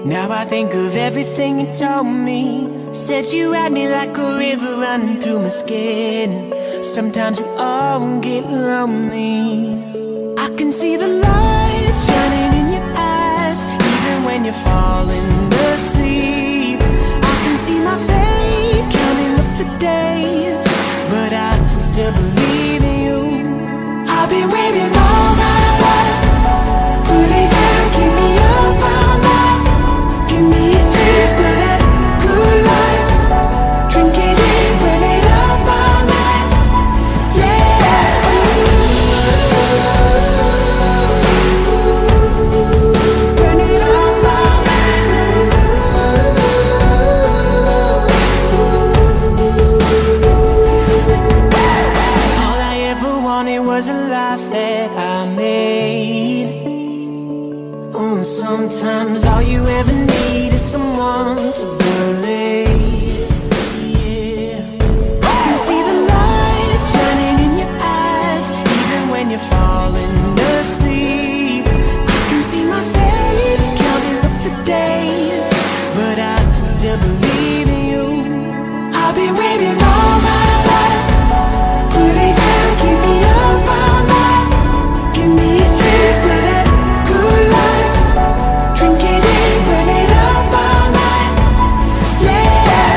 Now I think of everything you told me. Said you had me like a river running through my skin. Sometimes we all get lonely. I can see the light shining in your eyes, even when you're falling asleep. I can see my fate counting up the days, but I still believe in you. I've been waiting all my life. Put it down, keep me up all night. Give me a taste of that good life. Drink it in, burn it up all night. Yeah. Burn it up all night. All I ever wanted was a life that I made. Oh, sometimes all you ever need is someone to believe. Yeah. I can see the light shining in your eyes, even when you're falling asleep. I can see my fate counting up the days, but I still believe in you. I've been waiting all my life. Put it down, keep me up all night. Give me a taste of that good life. Drink it in, burn it up all night. Yeah.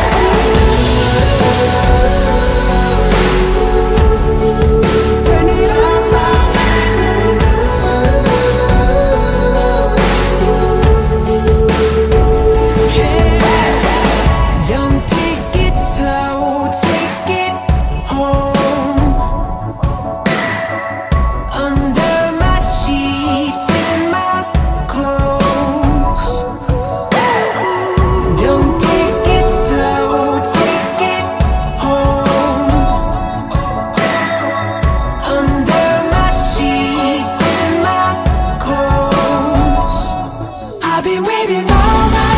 Burn it up all night. Yeah. Don't take it slow, take it home. Under my sheets and my clothes. Don't take it slow, take it home. Under my sheets and my clothes. I've been waiting all my